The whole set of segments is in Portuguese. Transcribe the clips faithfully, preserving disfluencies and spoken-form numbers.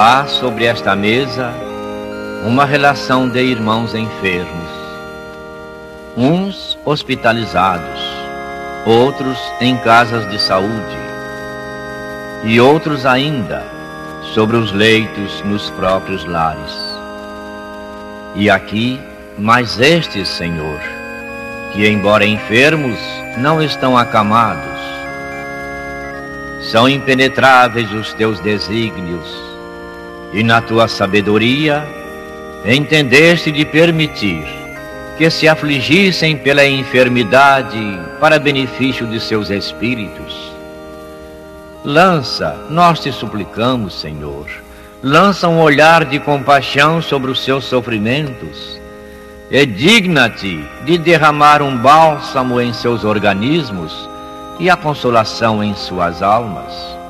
Há sobre esta mesa uma relação de irmãos enfermos, uns hospitalizados, outros em casas de saúde, e outros ainda sobre os leitos nos próprios lares. E aqui, mais estes, Senhor, que embora enfermos, não estão acamados. São impenetráveis os teus desígnios, e na tua sabedoria entendeste de permitir que se afligissem pela enfermidade para benefício de seus espíritos. Lança, nós te suplicamos, Senhor, lança um olhar de compaixão sobre os seus sofrimentos e digna-te de derramar um bálsamo em seus organismos e a consolação em suas almas.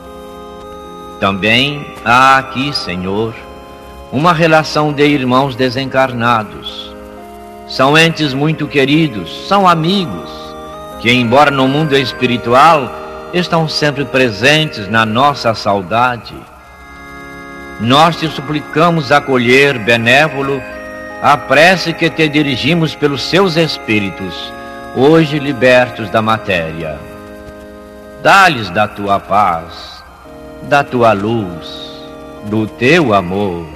Também há aqui, Senhor, uma relação de irmãos desencarnados. São entes muito queridos, são amigos, que embora no mundo espiritual, estão sempre presentes na nossa saudade. Nós te suplicamos acolher, benévolo, a prece que te dirigimos pelos seus espíritos, hoje libertos da matéria. Dá-lhes da tua paz, da tua luz, do teu amor.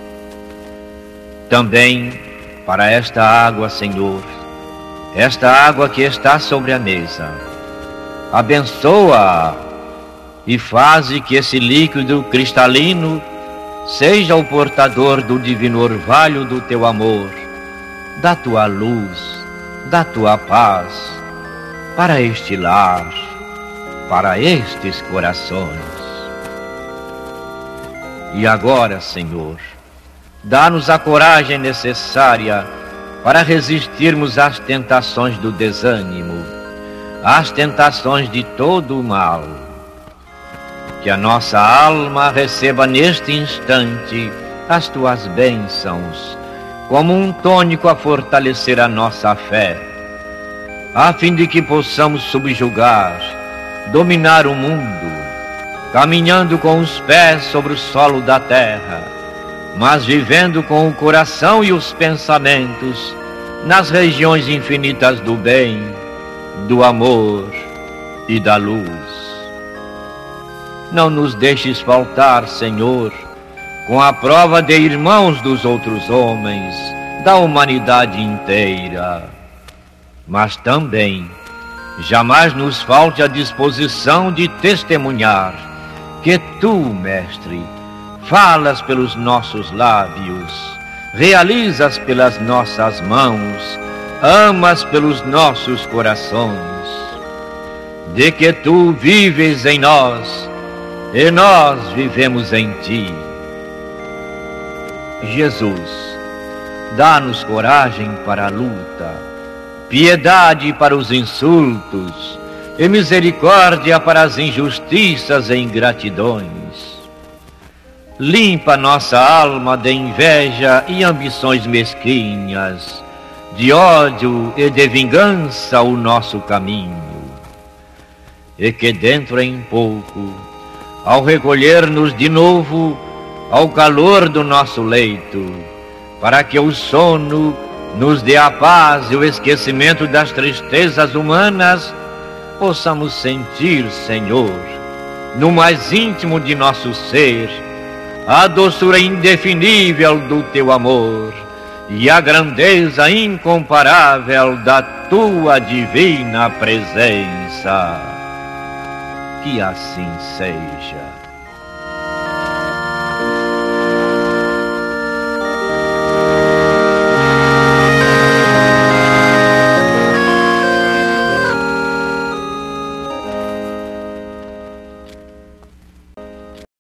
Também para esta água, Senhor, esta água que está sobre a mesa, abençoa-a e faze que esse líquido cristalino seja o portador do divino orvalho do teu amor, da tua luz, da tua paz, para este lar, para estes corações. E agora, Senhor, dá-nos a coragem necessária para resistirmos às tentações do desânimo, às tentações de todo o mal. Que a nossa alma receba neste instante as tuas bênçãos, como um tônico a fortalecer a nossa fé, a fim de que possamos subjugar, dominar o mundo, caminhando com os pés sobre o solo da terra, mas vivendo com o coração e os pensamentos nas regiões infinitas do bem, do amor e da luz. Não nos deixes faltar, Senhor, com a prova de irmãos dos outros homens, da humanidade inteira. Mas também, jamais nos falte a disposição de testemunhar que tu, Mestre, falas pelos nossos lábios, realizas pelas nossas mãos, amas pelos nossos corações, de que tu vives em nós e nós vivemos em ti. Jesus, dá-nos coragem para a luta, piedade para os insultos e misericórdia para as injustiças e ingratidões. Limpa nossa alma de inveja e ambições mesquinhas, de ódio e de vingança o nosso caminho. E que dentro em pouco, ao recolher-nos de novo ao calor do nosso leito, para que o sono nos dê a paz e o esquecimento das tristezas humanas, possamos sentir, Senhor, no mais íntimo de nosso ser, a doçura indefinível do teu amor e a grandeza incomparável da tua divina presença. Que assim seja.